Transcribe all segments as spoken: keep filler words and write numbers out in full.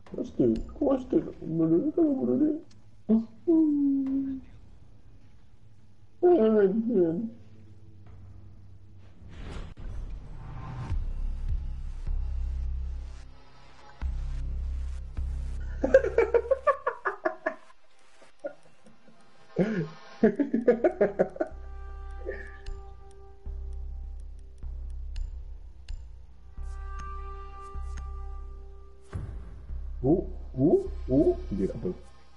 Pasti, pasti. Bunuh dia, kalau bunuh dia. Hmm. Anjir. Uh, uh, uh, dia apa?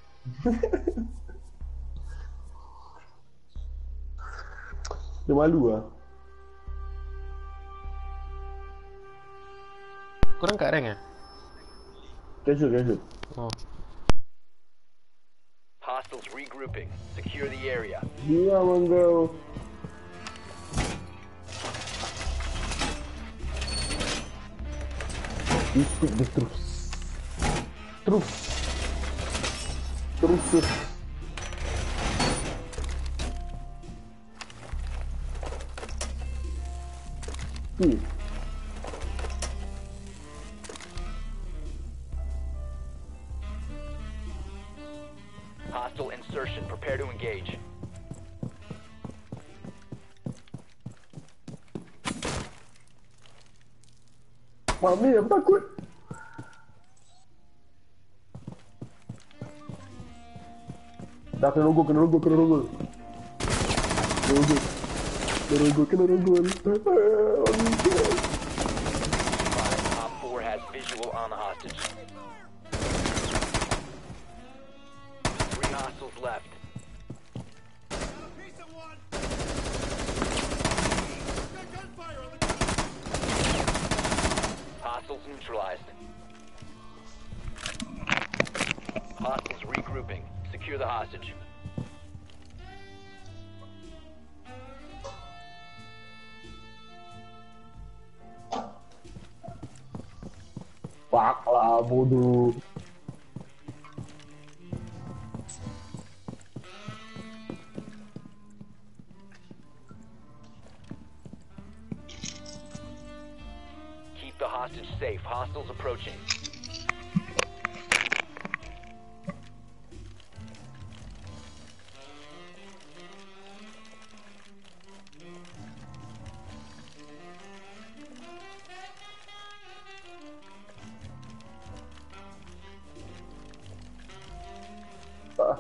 Dia malu lah. Korang kat rank eh? Casual, casual. Oh. Hostiles regrouping. Secure the area. Dia mangga. You speak the truth. Truth. Truth. Hmm. Hostile insertion. Prepare to engage. Mami, aku takut. Dah kena rogol, kena rogol, kena rogol. Kena rogol. Kena rogol, kena rogol. Mami, Op four has visual on the hostage. Three hostiles left. Hostiles neutralized. Hostiles regrouping. Secure the hostage. fuck lah, bodoh. Keep the hostage safe. Hostiles approaching. Ah.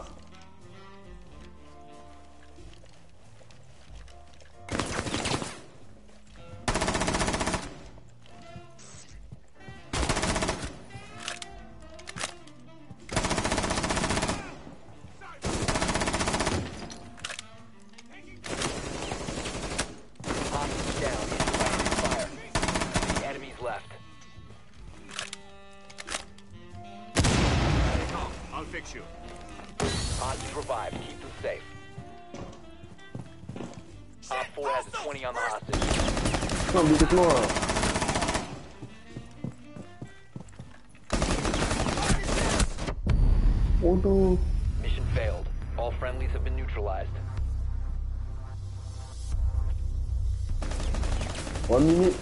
Hostiles down. Intellectual fire. The enemies left. I'll fix you. Hostage revived. Keep them safe. Op four has a twenty on the hostage. Kau bisa keluar. Bodoh. Mission failed. All friendlies have been neutralized. One minute.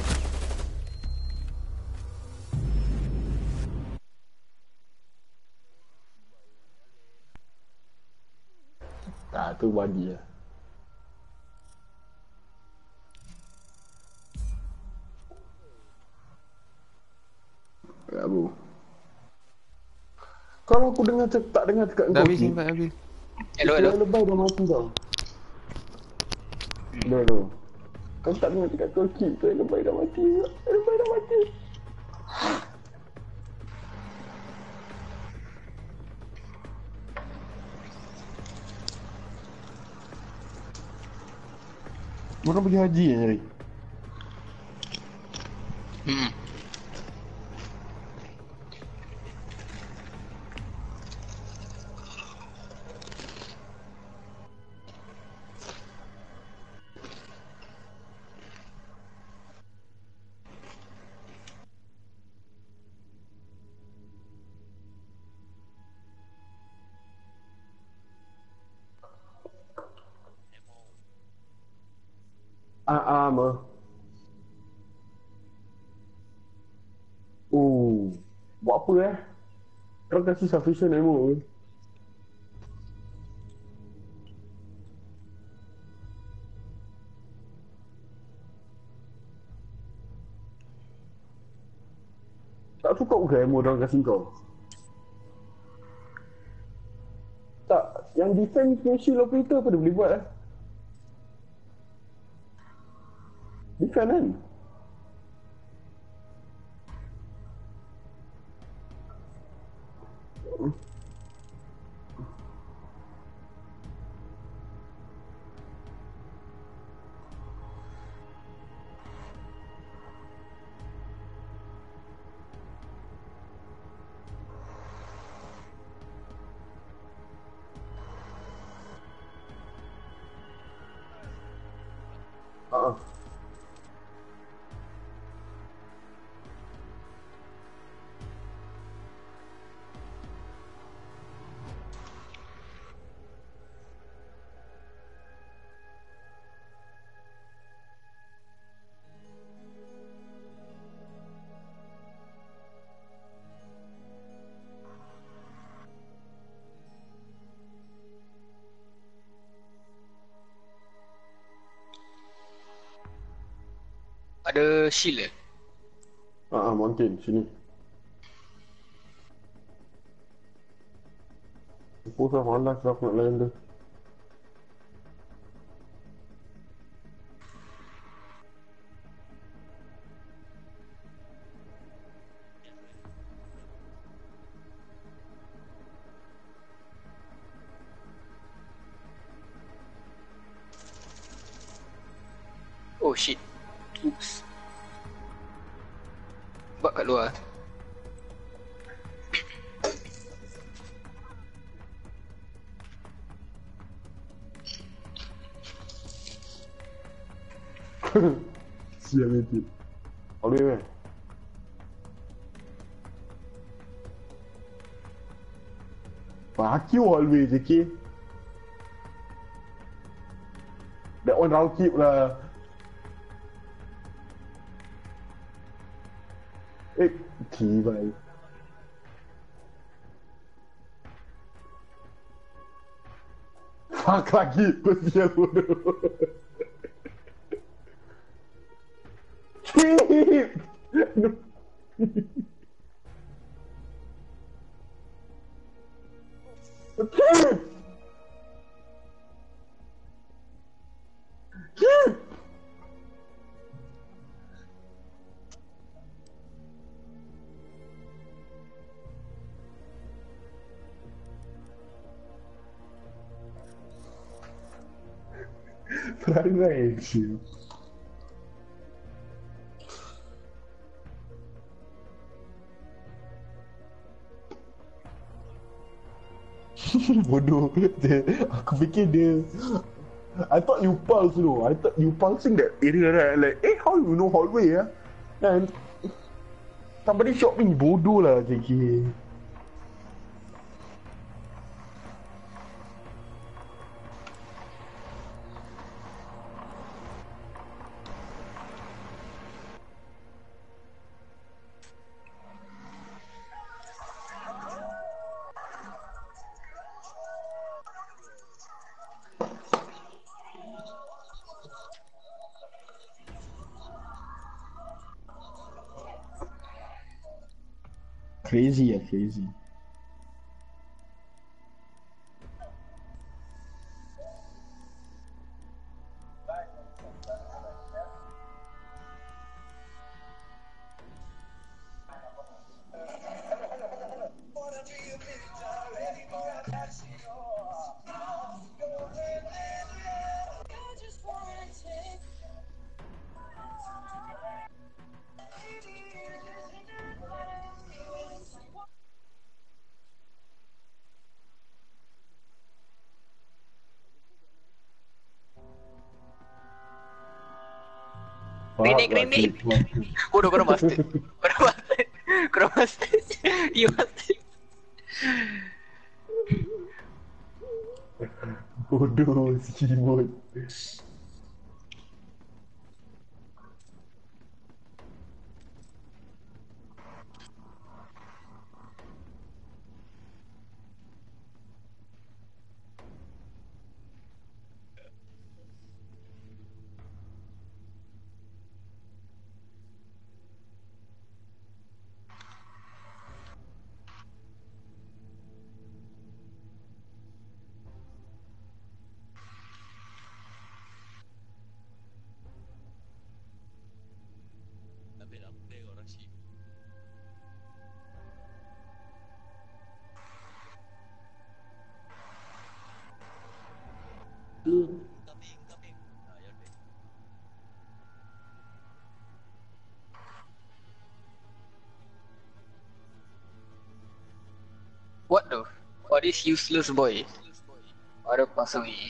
Tak, tu body lah. Ya, bro. Kalau aku dengar cak, tak dengar cakap Dah kau habis kill, invite Abil. Hello, istilah hello. lebay dah mati tau. Hello, hello. Kau tak dengar cakap kau kill, istilah lebay dah mati. Lebay dah mati. Mana pergi haji yang nyari? Hmm. Ah, ah, mah. Oh, buat apa eh? Kau kasih sufficient ammo ke? Tak cukup ke ammo diorang kasih kau? Tak, yang defense punya shield operator apa dia boleh buat eh? Defense kan? Haa. Ada shield eh? Haa, mountain sini. Pus lah, malas lah aku nak layan dia. Oh shit. Oops. Buat kat luar. Siap itu. Boleh weh. Fuck you always, okay? That one round keep lah. Eh, tiba. Fuck lagi, kau sial bodoh. Keep! Keep! Keep! Perangai action. Bodoh dia, aku fikir dia I thought you pulse tu I thought you pulsing that area right like eh how you know hallway ah and somebody shot me bodoh lah J K. Crazy ah crazy. Grenade, grenade. Bodoh, korang bastard. Korang bastard. Korang bastard. You bastard. Bodoh si Cimot. What the? Oh, this useless boy. Ada pasal ni.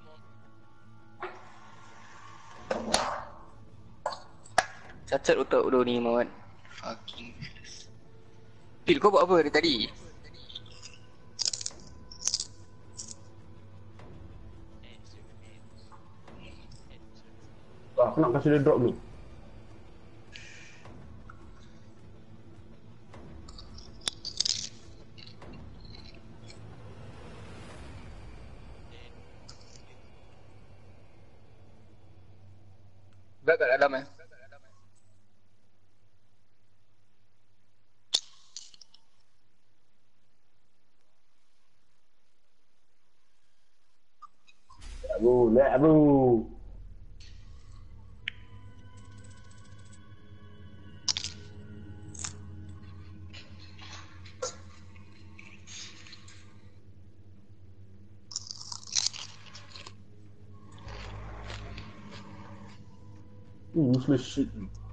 Cacat otak udah ni Muhammad. Fucking useless. Phil, kau buat apa dari tadi? Aku nak kasih dia drop dulu. Gak kat dalam eh. Bro, let bro. Useless shit.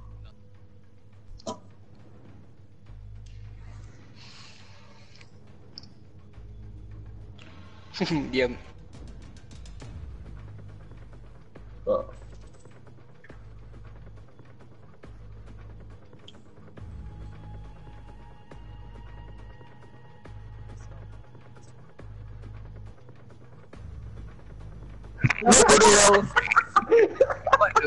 Diam. Ah. Bodoh. What the?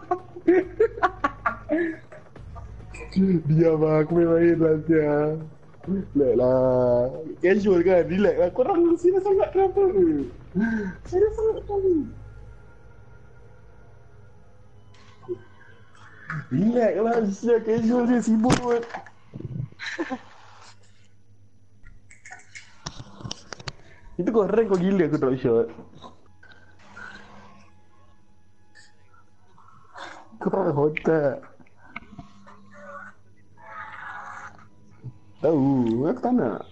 Diam lah, aku main-main lah sia. Relax lah. Casual kan, relax lah. Korang serius sangat kenapa? Serius sangat kenapa? Relax lah, sia. Casual je, sibuk buat. Itu kau rank kau gila aku drop shot. Kau hotak. Tahu, aku tak nak.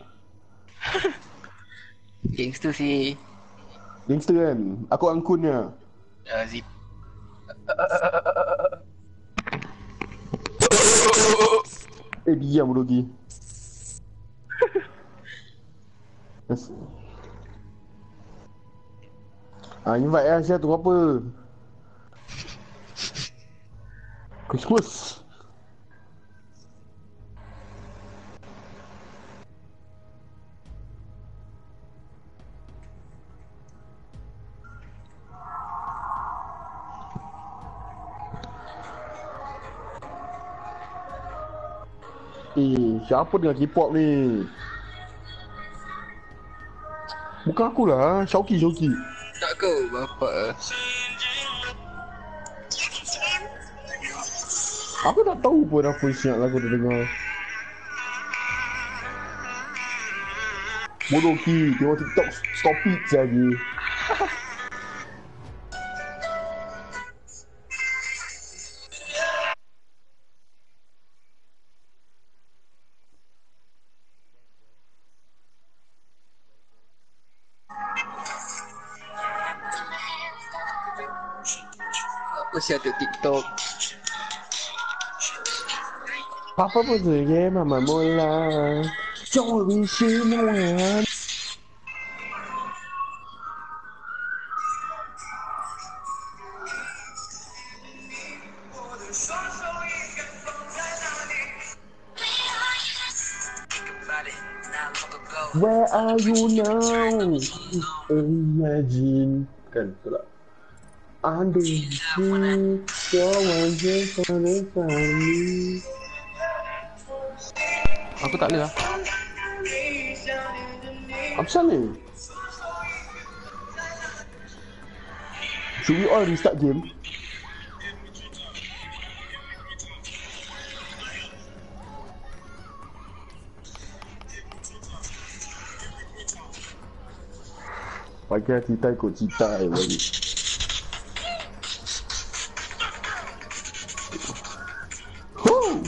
Gangster si. Gangster kan? Aku angkunnya. Uh, zip. Eh, diam Rogi. Yes. Ah, invite lah saya tu apa? Kus-kus. Eh, siapa dengan K-pop ni? Bukan aku lah, Shauki, Shauki. Tak kau bapak. Aku tak tahu pun apa siap lagu dia dengar. Bodoh Ki, tengok TikTok stop it lagi. Apa siap tu TikTok? Papa pun je mama mula. Joey Shinoan. Where are you now? Imagine. Kan, betul tak? Andai kau wajah pada kami. Aku tak boleh lah. Apa salah ni? Should we all restart game? Pakai kita ikut cita je bagi. Huh.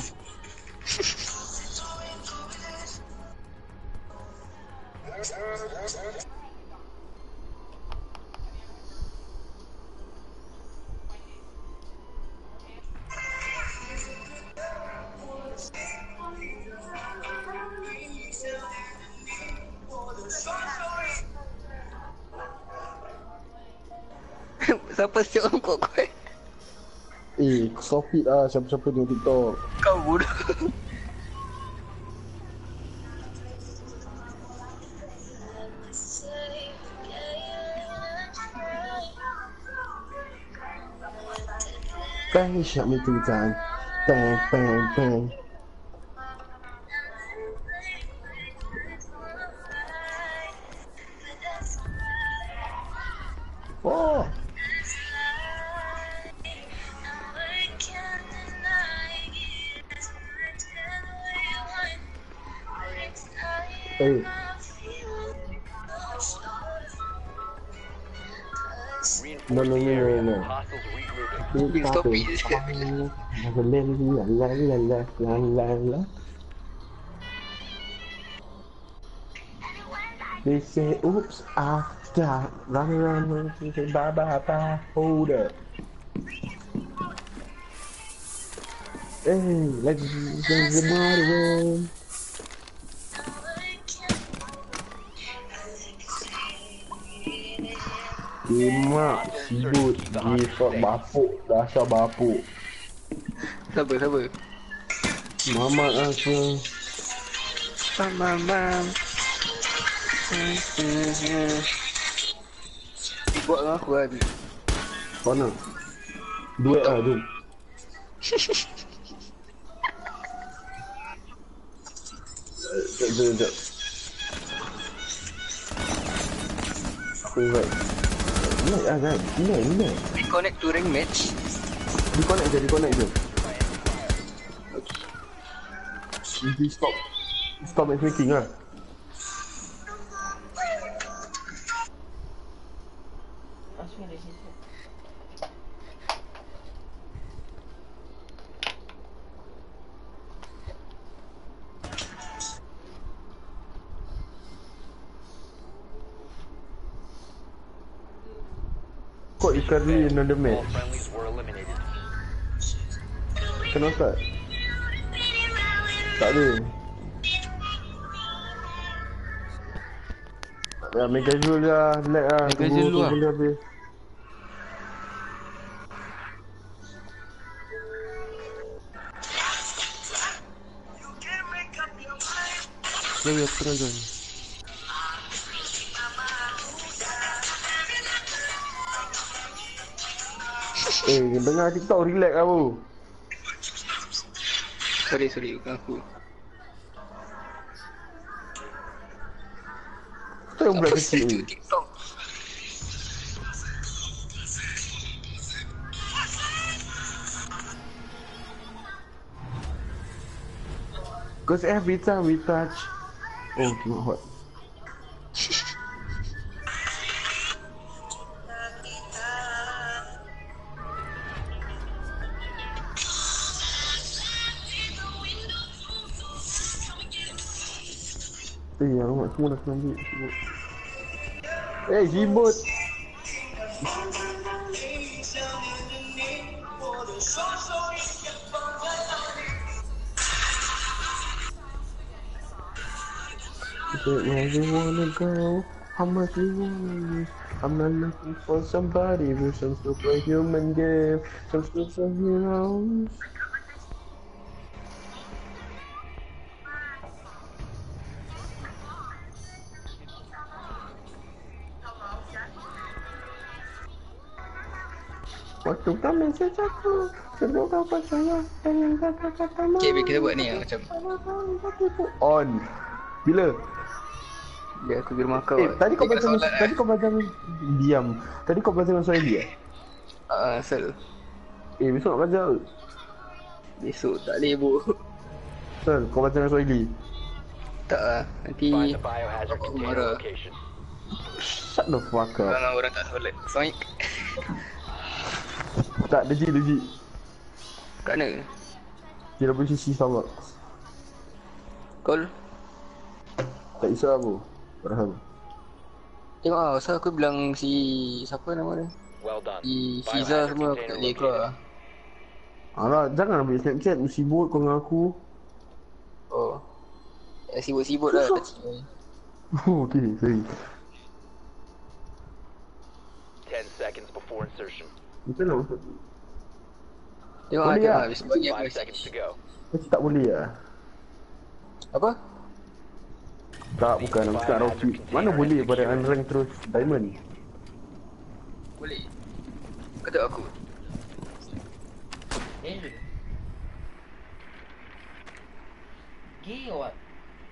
Siapa siap kau kau? Eh, stop it lah siapa-siapa tengok TikTok. Kau bodoh. Bang shot me three times. Bang, bang, bang. Oh. Hey. No, no, no, no, no. Hostiles regrouping. You stop it. La la la la la la la. They say, oops, I died. Run around, run, they say, bye, bye, bye. Hold up. Hey, let's let's the murder. Kimak, sibut, gifat bapuk, dasar bapuk. Siapa siapa? Mamat aku. Bam bam bam. Buat dengan aku kan. Kau nak? Duet lah tu. Sekejap, sekejap, sekejap. Aku invite. Invite lah kan? Invite, invite. Reconnect to rank match. Reconnect je, reconnect je. Easy stop. Stop matchmaking lah. Kok Icardi another All match? friendlies were eliminated. Kenapa? Tak ada. Ya, main casual je lah, relax lah. Main casual dulu lah. Tunggu habis. Dia wait, aku tengah join. Eh, dengar TikTok relax lah bro. Sorry sorry bukan aku. Tu yang budak Apa kecil sejuk ni. TikTok? Cause every time we touch. Oh, tengok hot. Eh, alamak, semua dah kena ambil. Sibut. Eh, sibut. Where you wanna go? How much you want? I'm not looking for somebody with some superhuman gift, some superheroes. Waktu kau message aku, sebelum kau percaya dengan kata-katamu. Okay, kita buat ni lah macam. On. Bila? Dia aku pergi rumah kau. Eh, tadi kau baca solat, tadi kau baca diam. Tadi kau baca dengan Suhaili eh? Ah, asal. Eh, besok nak baca. Besok tak boleh bu. Sel, kau baca dengan Suhaili. Tak lah. Nanti Find the biohazard aku container marah. location. Shut the fuck up. Orang orang tak solat. Sonik. Tak, legit, legit. Kat mana? Dia dah posisi Starbucks. Call. Tak isap apa. Faham. Tengok lah, pasal aku bilang si... Siapa nama dia? Well done. Si Fiza Biohazard semua aku tak container boleh keluar. located. Alah, jangan ambil Snapchat. Sibut kau dengan aku. Oh. Eh, sibut-sibut lah kecil. Oh, okay, sorry. Ten seconds before four insertion. Macam mana masuk? Tengok Boleh ada tak? habis bagi aku Five message. seconds to go. Macam tak boleh lah. Apa? Tak, bukan. Aku cakap Rocky. Mana boleh pada unrank terus diamond? Boleh. Kata aku. Then gay or what?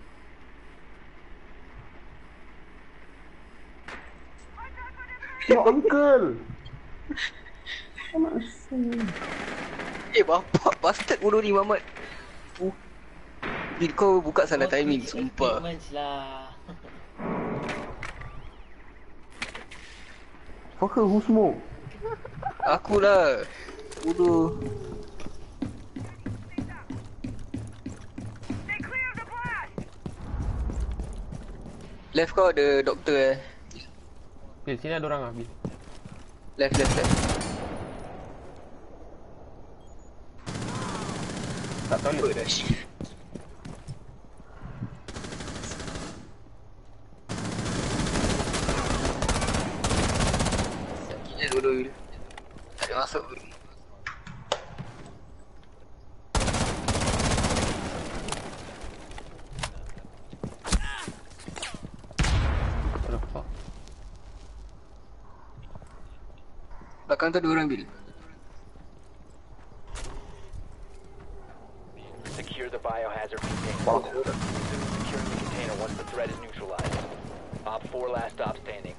Tengok uncle! Anak asal. Eh bapak bastard bodoh ni Muhammad. Uh. Bil kau buka salah timing sumpah. Statements lah. Fucker, who smoke? Aku lah. Bodoh. Left kau ada doktor eh. Bil, sini ada orang ah, Bil. Left left left. Tak tahu Apa dah shit. Sakitnya bodoh Bil. Tak ada masuk Bil. What the fuck? Belakang tu ada orang Bil. Secure the biohazard container. Secure the container once the threat is neutralized. Op four last stop standing.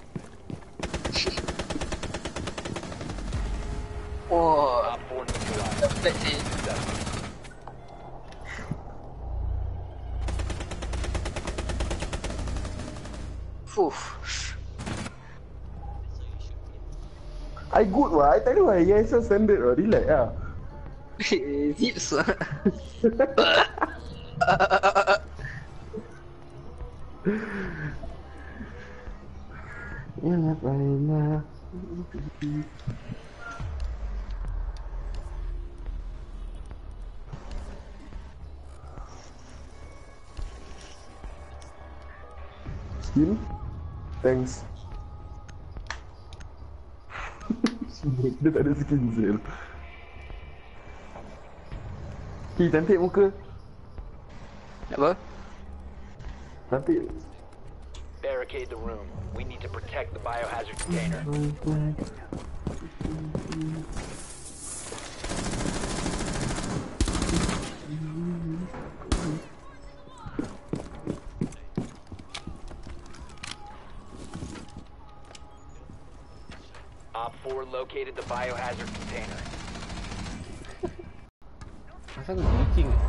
Wah, Op four neutralized. dapat sih. Successful. Fuh. I good wah. I tell you why. Yes, standard wah. Relax lah. Zips lah. Ya, baiklah. Skin? Thanks. Dia tak ada skin Zel. Hi, cantik muka. Apa? Cantik. Barricade the room. We need to protect the biohazard container. Op four located the biohazard container. Asal aku glitching ni?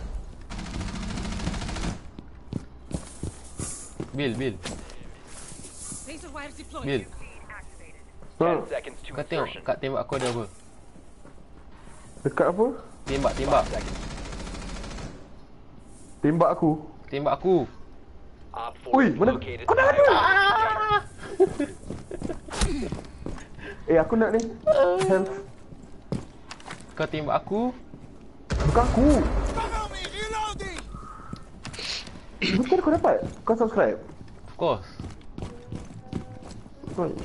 Bil, Bil, Laser wires deployed. Bil. Ha, Ten seconds to Kau tengok insertion. kat tembak aku ada apa? dekat apa? Tembak, tembak. Seconds. Tembak aku. Tembak aku. Op four Ui, has mana- located kau the dah ada? biohazard container. Eh, aku nak ni. Help. Kau tembak aku. Bukan aku. Bukan kau dapat. Kau subscribe. Of course. Nice.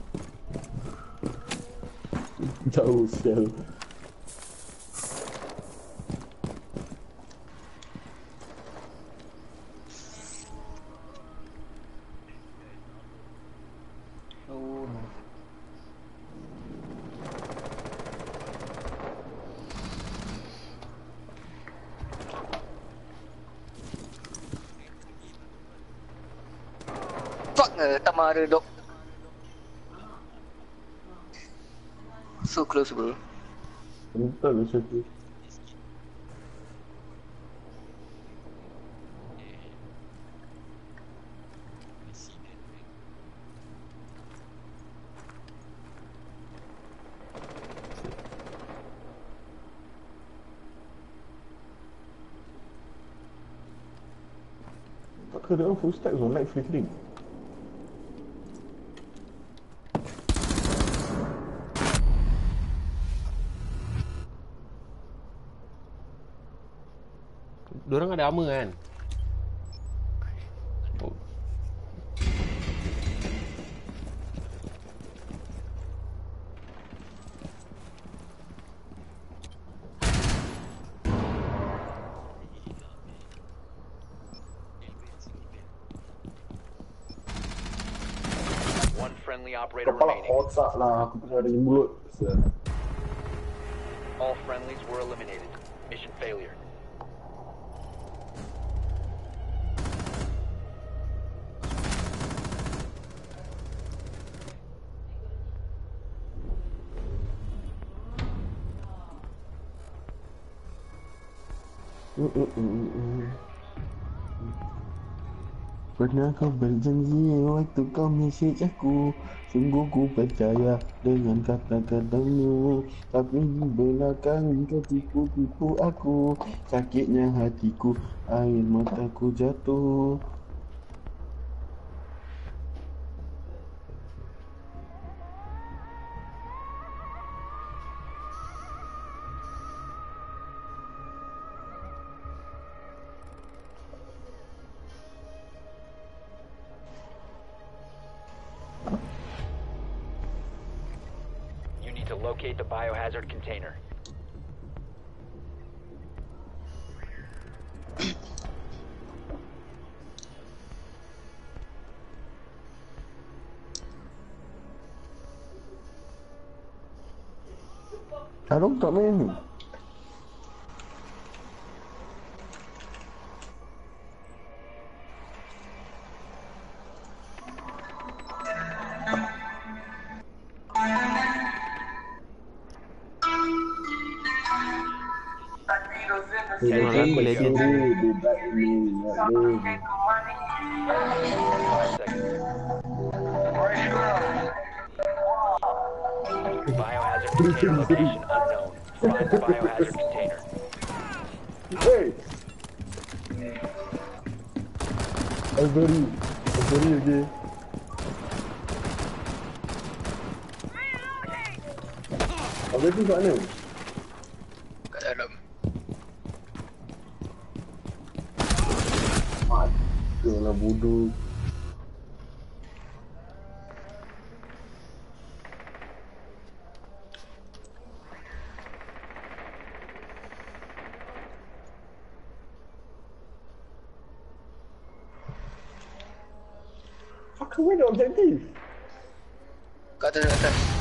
Jauh sial. Oh no. Fuck lah, tak marah dok. So close bro. Entah lah macam tu. Tak kena orang full stack zone light flickering. Diorang ada armor kan? Oh. friendly operator Kepala remaining. otak lah, aku tengah ada mulut. All friendlies were eliminated. Mission failure. Pernah kau berjanji waktu kau message aku, sungguh ku percaya dengan kata-katamu, tapi di belakang kau tipu-tipu aku. Sakitnya hatiku, air mataku jatuh. You need to locate the biohazard container. Arung tak main ni. Tengok aku legend. Five seconds. Biohazard container location unknown. Find the biohazard container. Hey! I'm sorry. I'm sorry, okay? Apa tu kat mana? Kat dalam. Yalah bodoh. Fuck, where the objective? Kat atas, kat atas.